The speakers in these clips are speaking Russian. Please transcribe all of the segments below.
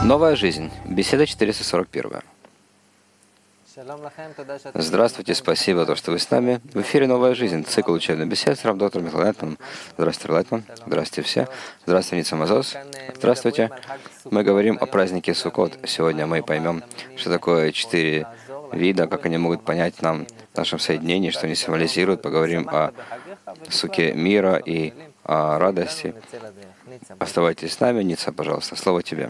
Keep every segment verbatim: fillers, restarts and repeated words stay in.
Новая жизнь. Беседа четыреста сорок один. Здравствуйте, спасибо, то, что вы с нами. В эфире «Новая жизнь», цикл учебных бесед с равдоктором Михаилом Лайтманом. Здравствуйте, Лайтман. Здравствуйте все. Здравствуйте, Ница Мазос. Здравствуйте. Мы говорим о празднике Суккот. Сегодня мы поймем, что такое четыре вида, как они могут понять нам в нашем соединении, что они символизируют. Поговорим о суке мира и о радости. Оставайтесь с нами. Ница, пожалуйста, слово тебе.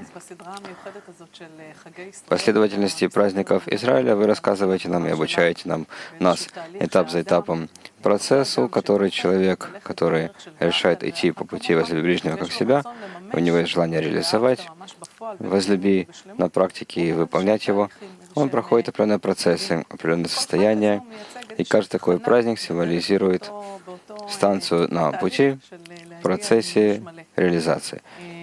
В последовательности праздников Израиля вы рассказываете нам и обучаете нам, нас этап за этапом процессу, который человек, который решает идти по пути «возлюби ближнего как себя», у него есть желание реализовать, возлюби на практике и выполнять его, он проходит определенные процессы, определенные состояния, и каждый такой праздник символизирует станцию на пути в процессе реализации.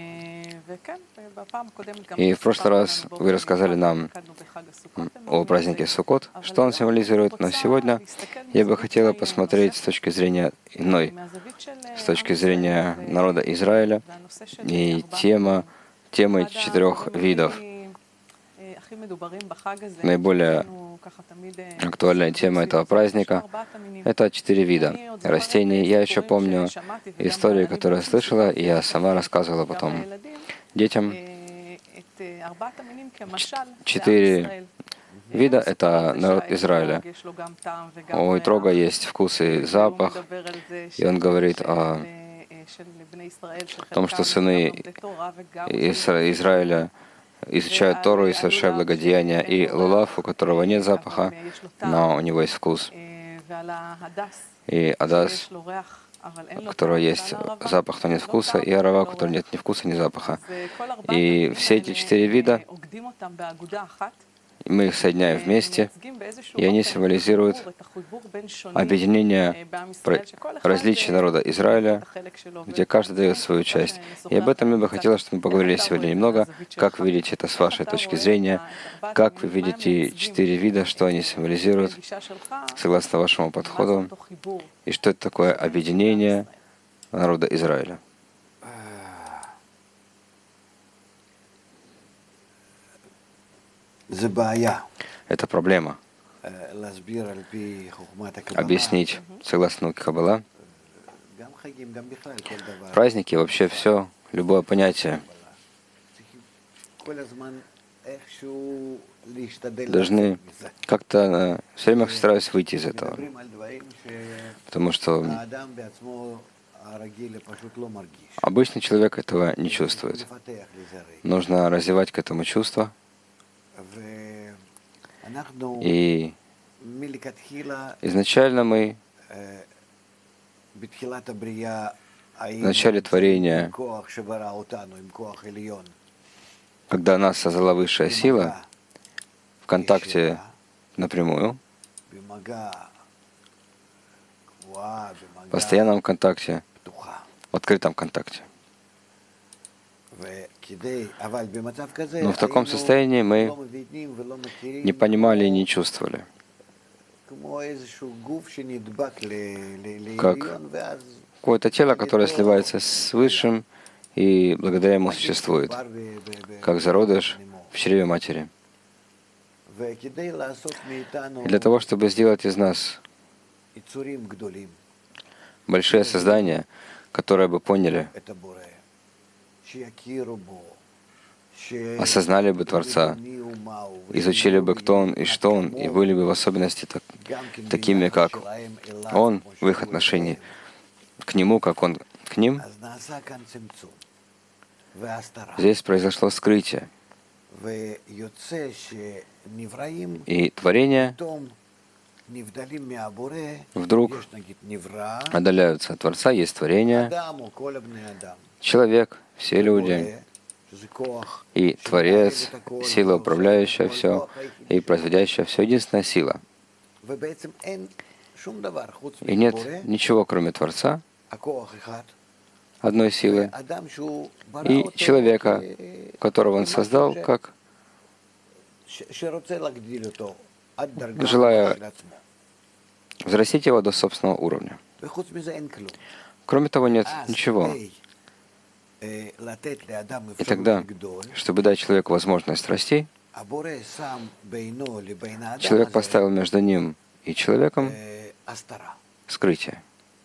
И в прошлый раз вы рассказали нам о празднике Суккот, что он символизирует, но сегодня я бы хотела посмотреть с точки зрения иной, с точки зрения народа Израиля и тема, темы четырех видов. Наиболее актуальная тема этого праздника — это четыре вида растений. Я еще помню историю, которую я слышала, и я сама рассказывала потом детям. Четыре вида — это народ Израиля. У Итрога есть вкус и запах, и он говорит о том, что сыны Израиля изучают Тору и совершают благодеяния, и Лулав, у которого нет запаха, но у него есть вкус. И Адас, у которого есть запах, но нет вкуса, и Арава, у которого нет ни вкуса, ни запаха. И все эти четыре вида, мы их соединяем вместе, и они символизируют объединение различий народа Израиля, где каждый дает свою часть. И об этом я бы хотела, чтобы мы поговорили сегодня немного. Как вы видите это с вашей точки зрения? Как вы видите четыре вида, что они символизируют, согласно вашему подходу? И что это такое объединение народа Израиля? Это проблема. Объяснить, согласно науке Каббала, праздники, вообще все, любое понятие, должны как-то все время стараюсь выйти из этого. Потому что обычный человек этого не чувствует. Нужно развивать к этому чувство. И изначально мы в начале творения, когда нас создала высшая сила, в контакте напрямую, в постоянном контакте, в открытом контакте. Но в таком состоянии мы не понимали и не чувствовали, как какое-то тело, которое сливается с Высшим и благодаря ему существует, как зародыш в чреве матери. И для того, чтобы сделать из нас большие создания, которые бы поняли, осознали бы Творца, изучили бы, кто Он и что Он, и были бы в особенности так, такими, как Он в их отношении к Нему, как Он к ним, здесь произошло скрытие. И творение вдруг отдаляются от Творца, есть творение, человек, все люди, и Творец, сила, управляющая все, и производящая все, единственная сила. И нет ничего, кроме Творца, одной силы, и человека, которого Он создал, как желая взрастить его до собственного уровня. Кроме того, нет ничего. И тогда, чтобы дать человеку возможность расти, человек поставил между ним и человеком скрытие,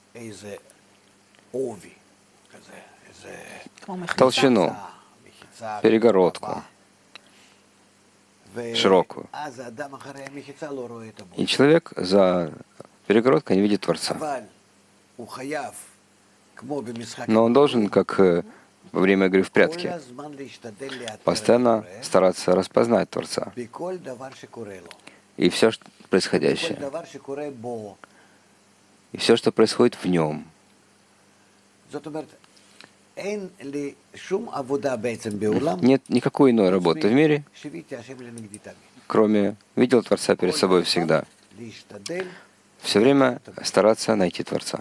толщину, перегородку, широкую. И человек за перегородкой не видит Творца. Но он должен, как во время игры в прятки, постоянно стараться распознать Творца. И все происходящее. И все, что происходит в нем. Нет никакой иной работы в мире, кроме видел Творца перед собой всегда. Все время стараться найти Творца.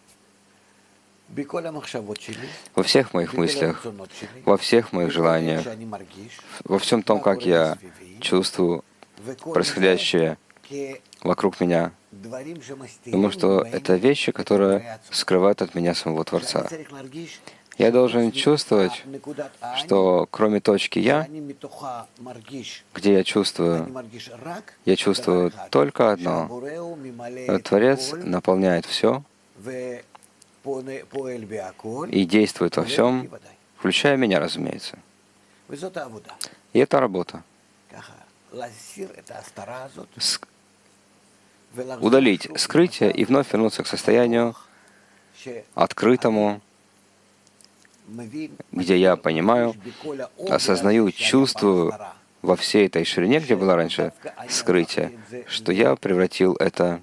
Во всех моих мыслях, во всех моих желаниях, во всем том, как я чувствую происходящее вокруг меня. Думаю, что это вещи, которые скрывают от меня самого Творца. Я должен чувствовать, что кроме точки «я», где я чувствую, я чувствую только одно. Творец наполняет все и действует во всем, включая меня, разумеется. И это работа. С... Удалить скрытие и вновь вернуться к состоянию открытому, где я понимаю, осознаю, чувствую во всей этой ширине, где было раньше скрытие, что я превратил это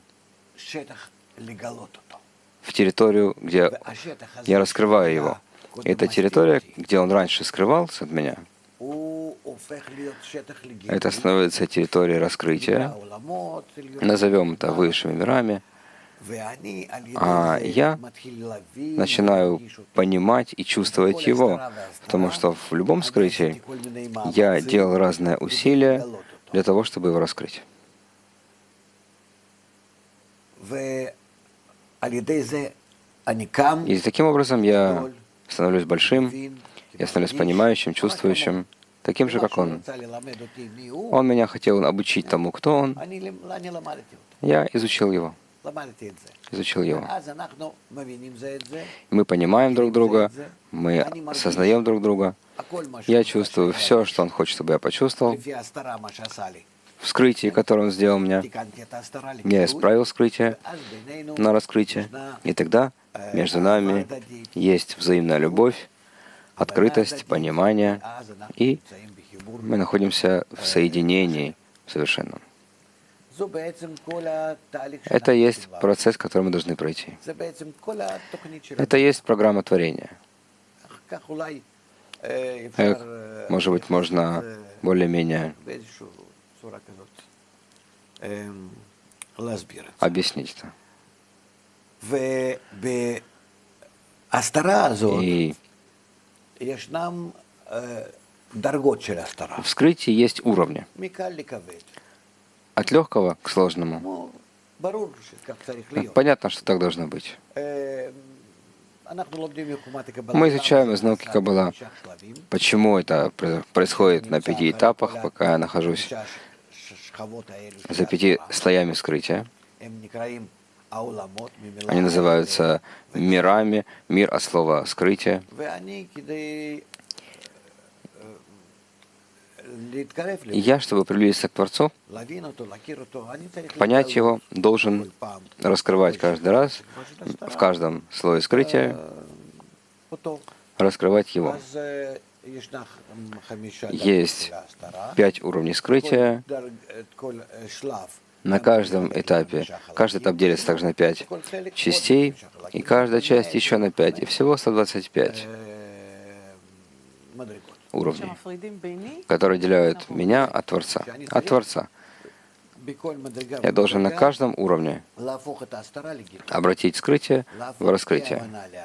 в территорию, где я раскрываю его. И эта территория, где он раньше скрывался от меня, это становится территорией раскрытия, назовем это высшими мирами, а я начинаю понимать и чувствовать его, потому что в любом скрытии я делал разные усилия для того, чтобы его раскрыть. И таким образом я становлюсь большим, я становлюсь понимающим, чувствующим, таким же, как он. Он меня хотел обучить тому, кто он. Я изучил его. Изучил его. Мы понимаем друг друга, мы осознаем друг друга. Я чувствую все, что он хочет, чтобы я почувствовал. В скрытии, которое он сделал меня, я исправил скрытие на раскрытие. И тогда между нами есть взаимная любовь, открытость, понимание, и мы находимся в соединении совершенном. Это есть процесс, который мы должны пройти. Это есть программа творения. Может быть, можно более-менее объяснить это. И в скрытии есть уровни. От легкого к сложному. Понятно, что так должно быть. Мы изучаем из науки Каббала, почему это происходит на пяти этапах, пока я нахожусь за пяти слоями скрытия. Они называются мирами, мир от слова «скрытие». И я, чтобы приблизиться к Творцу, понять его, должен раскрывать каждый раз, в каждом слое скрытия, раскрывать его. Есть пять уровней скрытия. На каждом этапе, каждый этап делится также на пять частей, и каждая часть еще на пять, и всего сто двадцать пять уровней, которые отделяют меня от Творца. От Творца. Я должен на каждом уровне обратить скрытие в раскрытие,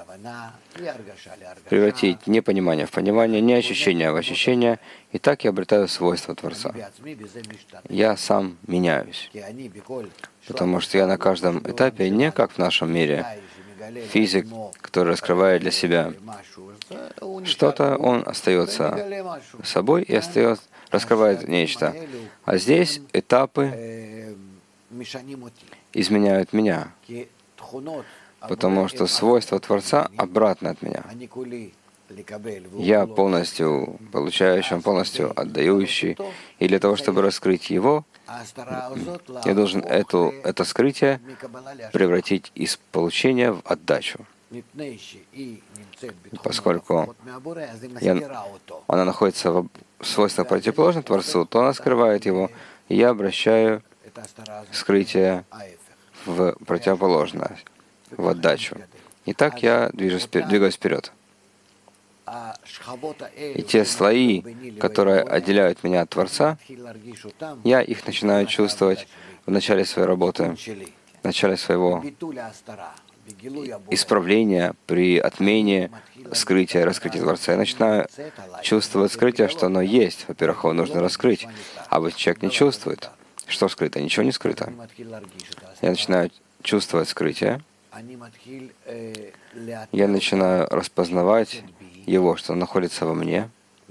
превратить непонимание в понимание, не ощущение в ощущение, и так я обретаю свойства Творца. Я сам меняюсь, потому что я на каждом этапе не как в нашем мире, физик, который раскрывает для себя что-то, он остается собой и остается, раскрывает нечто. А здесь этапы изменяют меня, потому что свойства Творца обратно от меня. Я полностью получающий, он полностью отдающий. И для того, чтобы раскрыть его, я должен эту, это скрытие превратить из получения в отдачу. Поскольку я, она находится в свойствах противоположных Творцу, то она скрывает его, и я обращаю скрытие в противоположное, в отдачу. И так я движусь, двигаюсь вперед. И те слои, которые отделяют меня от Творца, я их начинаю чувствовать в начале своей работы, в начале своего исправления, при отмене скрытия, раскрытия Творца. Я начинаю чувствовать скрытие, что оно есть. Во-первых, его нужно раскрыть. А вот человек не чувствует. Что скрыто? Ничего не скрыто. Я начинаю чувствовать скрытие. Я начинаю распознавать его, что он находится во мне.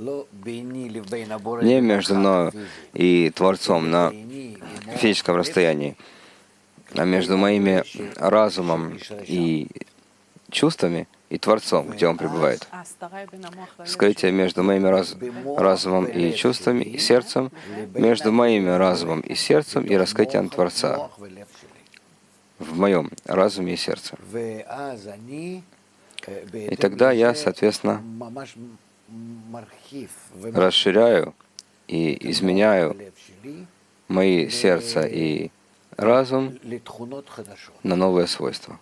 Не между мной и Творцом на физическом расстоянии, а между моими разумом и чувствами и Творцом, где он пребывает. Скрытие между моими раз, разумом и чувствами и сердцем, между моими разумом и сердцем и раскрытием Творца в моем разуме и сердце. И тогда я, соответственно, расширяю и изменяю мои сердце и разум на новые свойства.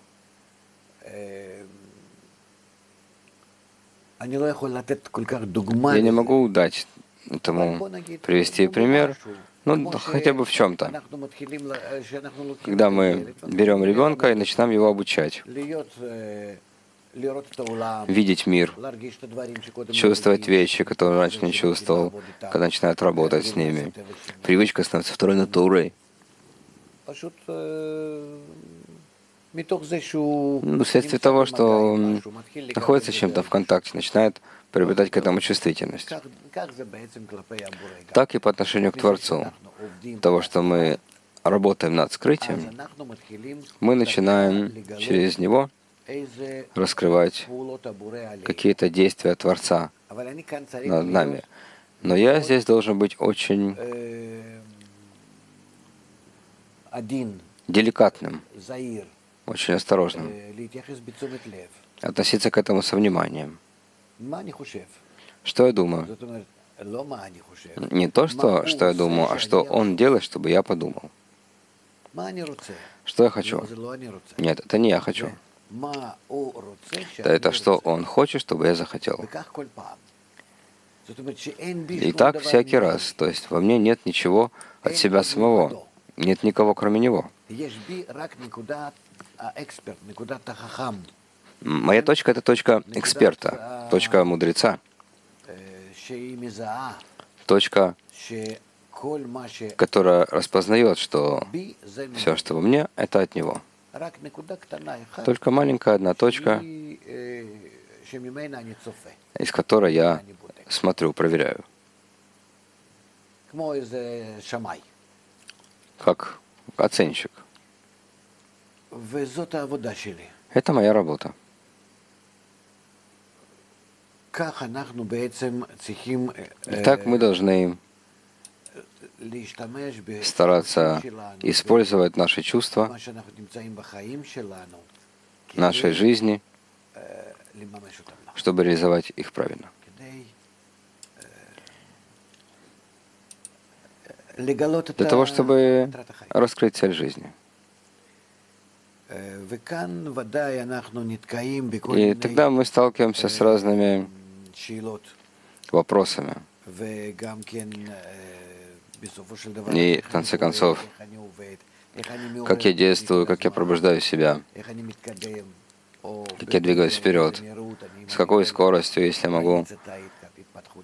Я не могу дать этому привести пример, ну, хотя бы в чем-то. Когда мы берем ребенка и начинаем его обучать, видеть мир, чувствовать вещи, которые раньше не чувствовал, когда начинает работать с ними. Привычка становится второй натурой. Ну, вследствие того, что он находится с чем-то в контакте, начинает приобретать к этому чувствительность. Так и по отношению к Творцу. Того, что мы работаем над скрытием, мы начинаем через него раскрывать какие-то действия Творца над нами. Но я здесь должен быть очень деликатным, очень осторожным, относиться к этому со вниманием. Что я думаю? Не то, что, что я думаю, а что он делает, чтобы я подумал. Что я хочу? Нет, это не я хочу. Это что он хочет, чтобы я захотел. И так всякий раз. То есть во мне нет ничего от себя самого. Нет никого, кроме него. Моя точка — это точка эксперта, точка мудреца, точка, которая распознает, что все, что во мне, это от него. Только маленькая одна точка, из которой я смотрю, проверяю. Как оценщик. Это моя работа. Итак, мы должны стараться использовать наши чувства, нашей жизни, чтобы реализовать их правильно. Для того, чтобы раскрыть цель жизни. И тогда мы сталкиваемся с разными вопросами. И в конце концов, как я действую, как я пробуждаю себя, как я двигаюсь вперед, с какой скоростью, если я могу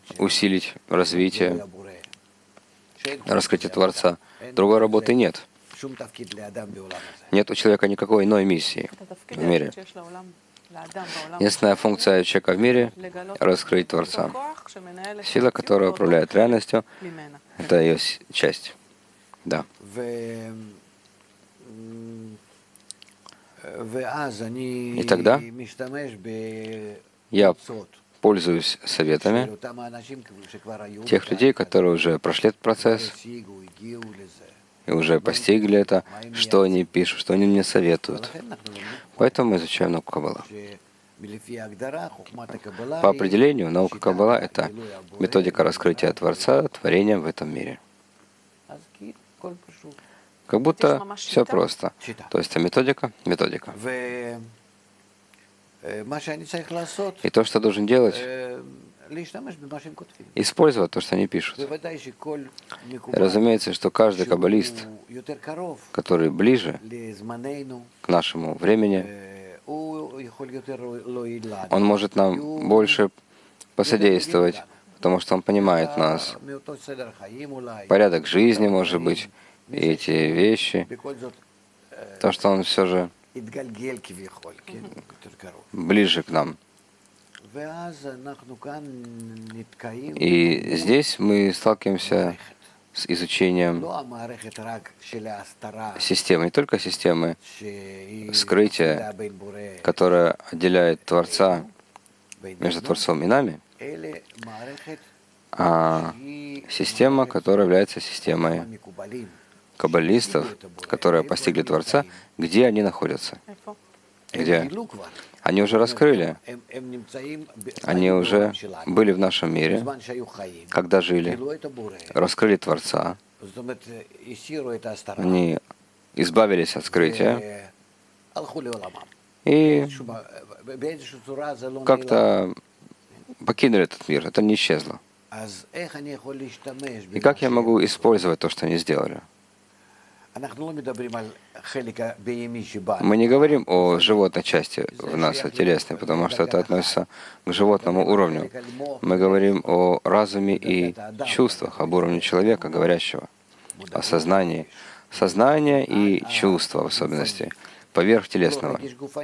усилить развитие, раскрытие Творца. Другой работы нет. Нет у человека никакой иной миссии в мире. Единственная функция человека в мире — раскрыть Творца. Сила, которая управляет реальностью, это ее часть. Да. И тогда я пользуюсь советами тех людей, которые уже прошли этот процесс и уже постигли это, что они пишут, что они мне советуют. Поэтому мы изучаем науку Каббала. По определению, наука Каббала — это методика раскрытия Творца творением в этом мире. Как будто все просто. То есть, а методика — методика. И то, что должен делать, использовать то, что они пишут. И разумеется, что каждый каббалист, который ближе к нашему времени, он может нам больше посодействовать, потому что он понимает нас. Порядок жизни, может быть, и эти вещи. То, что он все же ближе к нам. И здесь мы сталкиваемся с изучением системы, не только системы скрытия, которая отделяет Творца между Творцом и нами, а система, которая является системой каббалистов, которые постигли Творца, где они находятся. Где? Они уже раскрыли. Они уже были в нашем мире, когда жили, раскрыли Творца. Они избавились от скрытия и как-то покинули этот мир. Это не исчезло. И как я могу использовать то, что они сделали? Мы не говорим о животной части в нас, о телесной, потому что это относится к животному уровню. Мы говорим о разуме и чувствах, об уровне человека, говорящего, о сознании. Сознание и чувства в особенности, поверх телесного.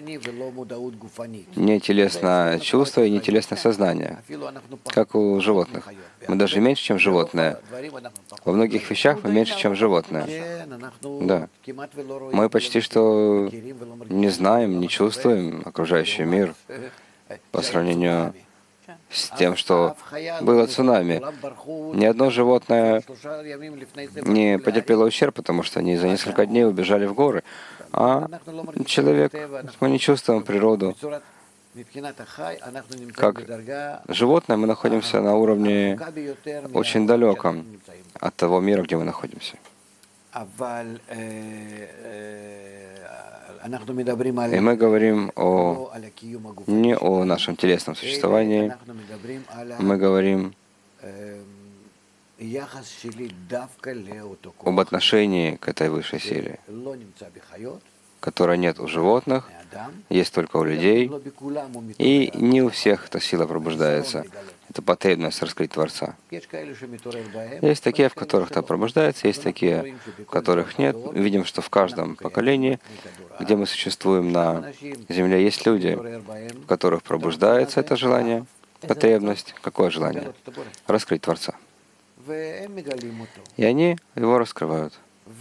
Не телесное чувство и не телесное сознание, как у животных. Мы даже меньше, чем животное. Во многих вещах мы меньше, чем животное. Да. Мы почти что не знаем, не чувствуем окружающий мир по сравнению с тем, что было цунами. Ни одно животное не потерпело ущерб, потому что они за несколько дней убежали в горы. А человек, мы не чувствуем природу. Как животное мы находимся на уровне очень далеком от того мира, где мы находимся. И мы говорим о, не о нашем телесном существовании, мы говорим об отношении к этой высшей силе, которой нет у животных, есть только у людей, и не у всех эта сила пробуждается. Это потребность раскрыть Творца. Есть такие, в которых это пробуждается, есть такие, в которых нет. Мы видим, что в каждом поколении, где мы существуем на Земле, есть люди, в которых пробуждается это желание, потребность. Какое желание? Раскрыть Творца. И они его раскрывают.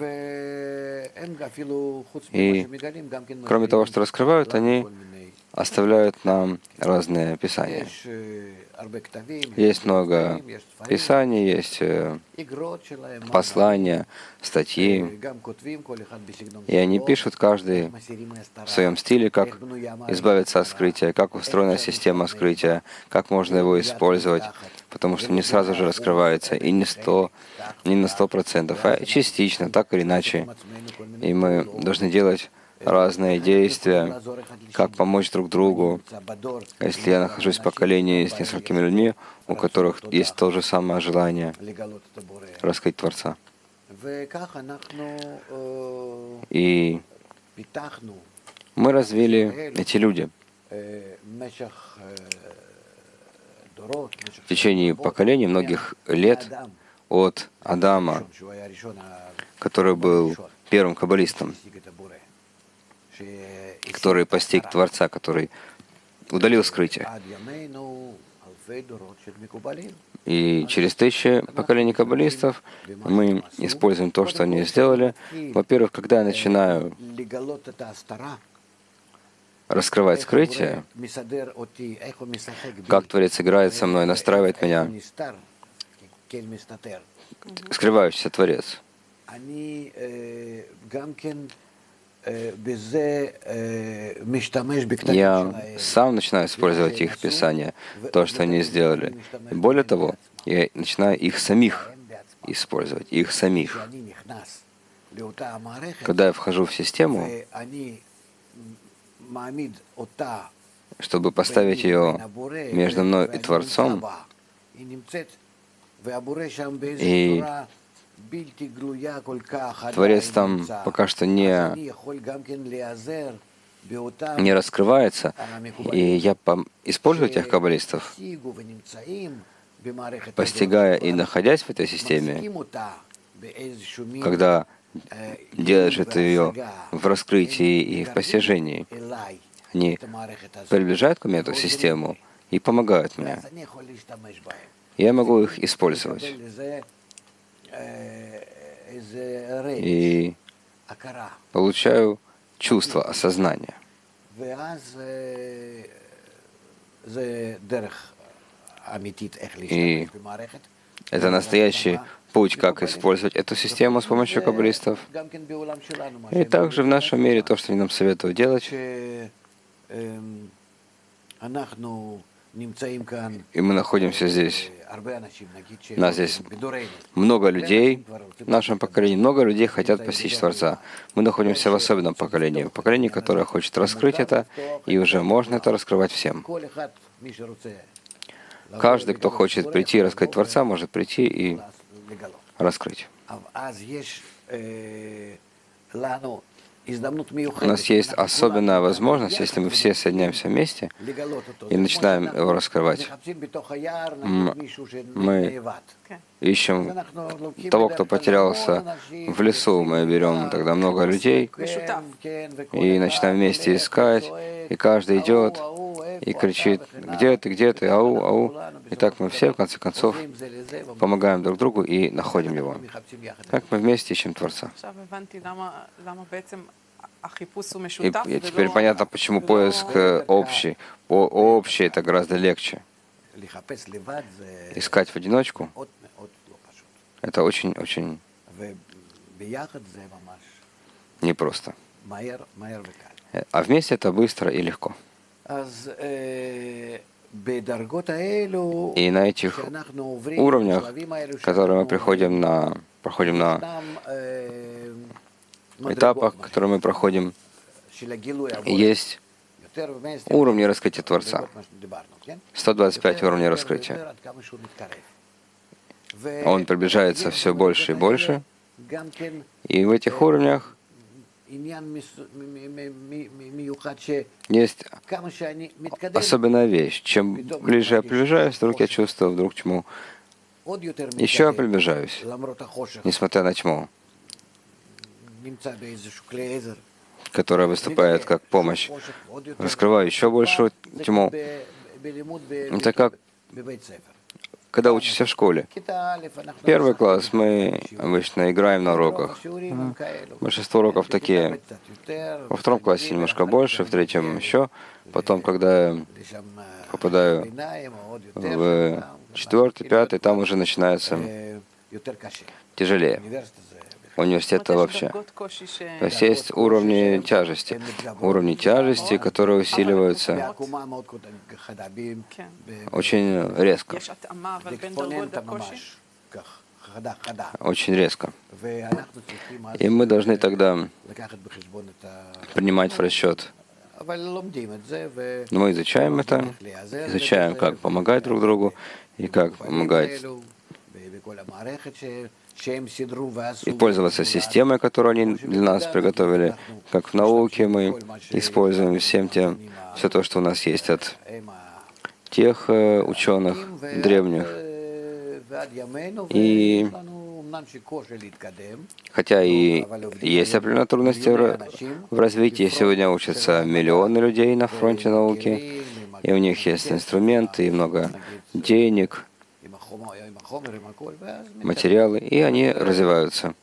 И кроме того, что раскрывают, они оставляют нам разные писания. Есть много писаний, есть послания, статьи. И они пишут каждый в своем стиле, как избавиться от скрытия, как устроена система скрытия, как можно его использовать, потому что не сразу же раскрывается, и не, сто, не на сто процентов, а частично, так или иначе. И мы должны делать разные действия, как помочь друг другу. Если я нахожусь в поколении с несколькими людьми, у которых есть то же самое желание раскрыть Творца. И мы развили эти люди в течение поколений, многих лет, от Адама, который был первым каббалистом, который постиг Творца, который удалил скрытие. И через тысячи поколений каббалистов мы используем то, что они сделали. Во-первых, когда я начинаю раскрывать скрытие, как Творец играет со мной, настраивает меня, скрывающийся Творец. Я сам начинаю использовать их Писания, то, что они сделали. И более того, я начинаю их самих использовать, их самих. Когда я вхожу в систему, чтобы поставить ее между мной и Творцом, и Творец там пока что не, не раскрывается, и я использую тех каббалистов, постигая и находясь в этой системе, когда держит ее в раскрытии и в постижении, они приближают ко мне эту систему и помогают мне. Я могу их использовать. И получаю чувство осознания. И это настоящий путь, как использовать эту систему с помощью каббалистов. И также в нашем мире то, что они нам советуют делать. И мы находимся здесь. У нас здесь много людей в нашем поколении. Много людей хотят постичь Творца. Мы находимся в особенном поколении. В поколении, которое хочет раскрыть это, и уже можно это раскрывать всем. Каждый, кто хочет прийти и раскрыть Творца, может прийти и раскрыть. У нас есть особенная возможность, если мы все соединяемся вместе и начинаем его раскрывать. Мы ищем того, кто потерялся в лесу. Мы берем тогда много людей и начинаем вместе искать. И каждый идет и кричит: «Где ты, где ты? Ау, ау!» И так мы все, в конце концов, помогаем друг другу и находим его. Так мы вместе ищем Творца. И, и теперь понятно, почему поиск общий. По общий это гораздо легче. Искать в одиночку это очень-очень непросто. А вместе это быстро и легко. И на этих уровнях, которые мы приходим на, проходим на этапах, которые мы проходим, есть уровни раскрытия Творца. сто двадцать пять уровней раскрытия. Он приближается все больше и больше. И в этих уровнях есть особенная вещь. Чем ближе я приближаюсь, вдруг я чувствую, вдруг тьму. Еще я приближаюсь, несмотря на тьму, которая выступает как помощь. Раскрываю еще большую тьму. Это как когда учишься в школе. Первый класс мы обычно играем на уроках. Большинство уроков такие. Во втором классе немножко больше, в третьем еще. Потом, когда я попадаю в четвертый, пятый, там уже начинается тяжелее. Университет вообще. То есть есть уровни тяжести. Уровни тяжести, которые усиливаются очень резко. Очень резко. И мы должны тогда принимать в расчет. Мы изучаем это, изучаем, как помогать друг другу и как помогать и пользоваться системой, которую они для нас приготовили. Как в науке мы используем всем тем, все то, что у нас есть от тех ученых древних. И Хотя и есть определенные трудности в в развитии. Сегодня учатся миллионы людей на фронте науки, и у них есть инструменты, и много денег, материалы, и они развиваются.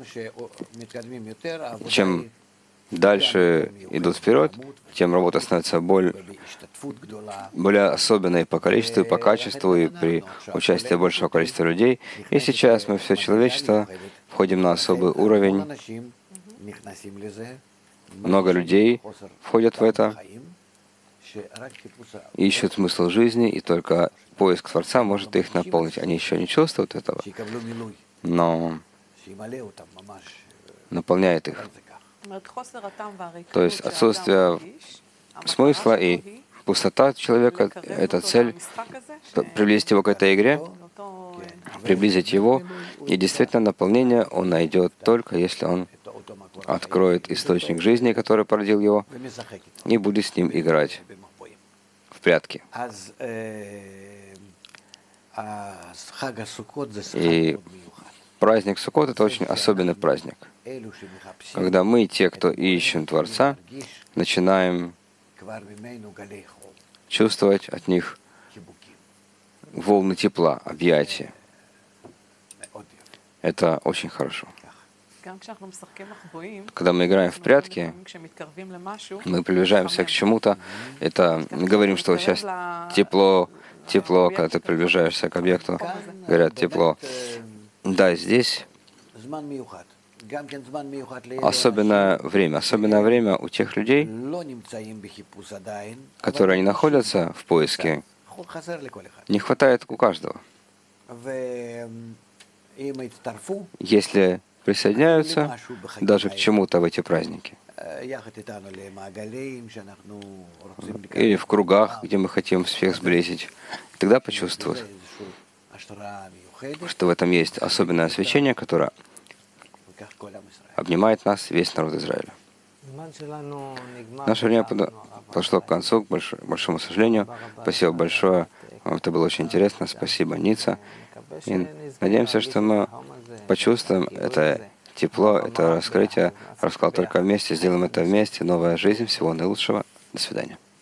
Чем дальше идут вперед, тем работа становится более, более особенной по количеству и по качеству, и при участии большего количества людей. И сейчас мы, все человечество, входим на особый уровень. Много людей входят в это, ищут смысл жизни, и только поиск Творца может их наполнить. Они еще не чувствуют этого, но наполняет их. То есть отсутствие смысла и пустота человека — это цель, приблизить его к этой игре, приблизить его, и действительно наполнение он найдет только если он откроет источник жизни, который породил его, и будет с ним играть в прятки. И праздник Суккот — это очень особенный праздник, когда мы, те, кто ищем Творца, начинаем чувствовать от них волны тепла, объятия. Это очень хорошо. Когда мы играем в прятки, мы приближаемся к чему-то. Это мы говорим, что сейчас тепло, тепло, когда ты приближаешься к объекту, говорят тепло. Да, здесь особенное время. Особенное время у тех людей, которые не находятся в поиске. Не хватает у каждого. Если присоединяются даже к чему-то в эти праздники, или в кругах, где мы хотим всех сблизить, тогда почувствуют, что в этом есть особенное освещение, которое обнимает нас, весь народ Израиля. Наше время подошло к концу, к больш... большому сожалению. Спасибо большое. Вам это было очень интересно. Спасибо, Ница. И надеемся, что мы почувствуем это тепло, это раскрытие. Рассказал только вместе, сделаем это вместе. Новая жизнь. Всего наилучшего. До свидания.